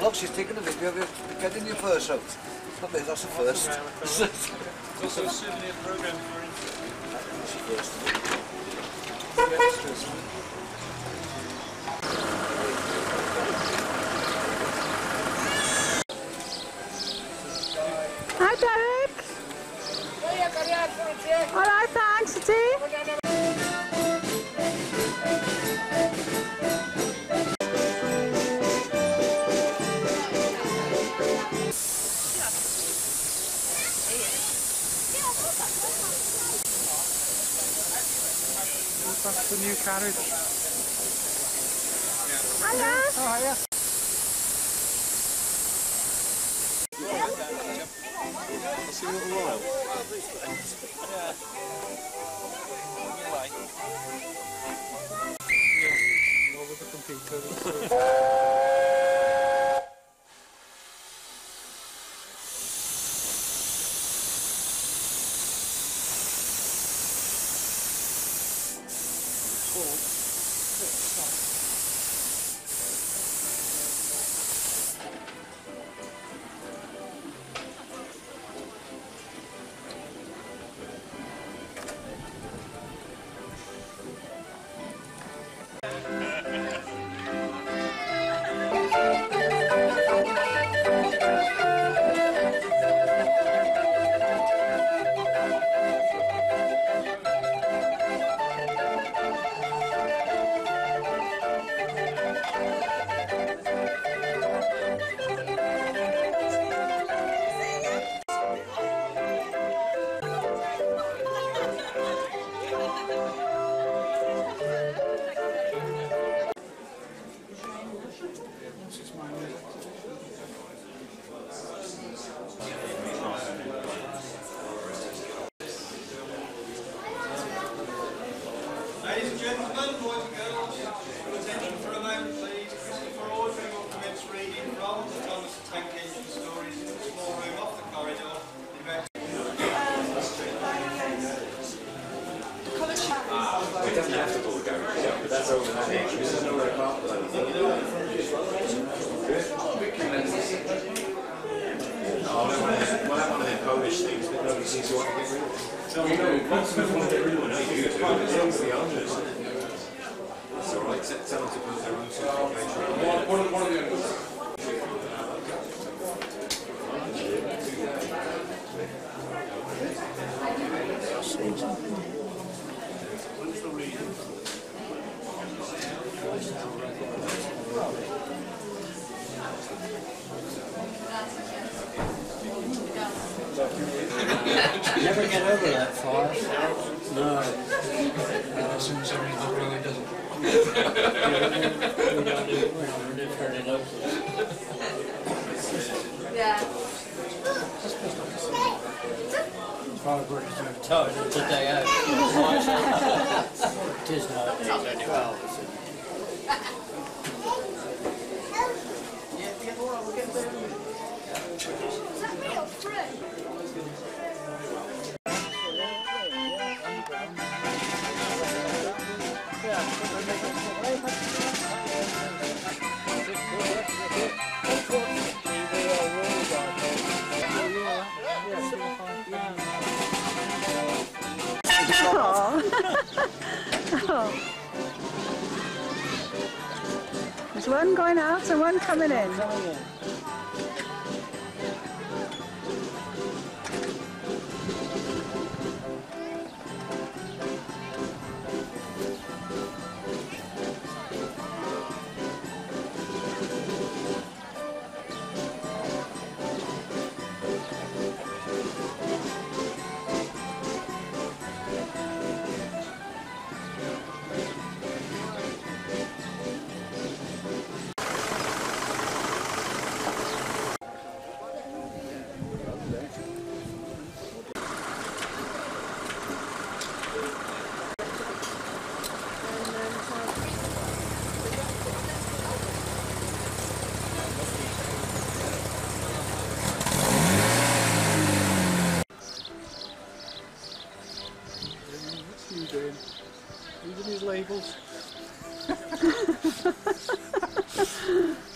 look, she's taking a video of you getting your purse out. Not me, that's the first. There's also a souvenir program for him. That's the first. Hi Derek! Alright, thanks, tea. That's the new carriage. Hiya! Oh, hiya. I'll see you in a while. Yeah. Yeah, over the computer. Ladies and gentlemen, boys and girls, attention for a moment please. Christopher Audrey will commence reading from the Thomas the Tank Engine stories in the small room off the corridor. It doesn't have to pull the garage out, but that's over that edge. There's nowhere apart from we'll have one of them Polish things, but nobody seems to want to get rid of it. Lots of them want to get rid of it. No, you do. It's the owners. It's alright, tell them to put their own certification. One of the owners. You never get over that far. No. As soon as everything goes wrong, it doesn't. We don't turn it over. Yeah. Probably working through the toe the day out. It is nowadays anyway. Is that real free? There's one going out and one coming in. doing? Reading his labels.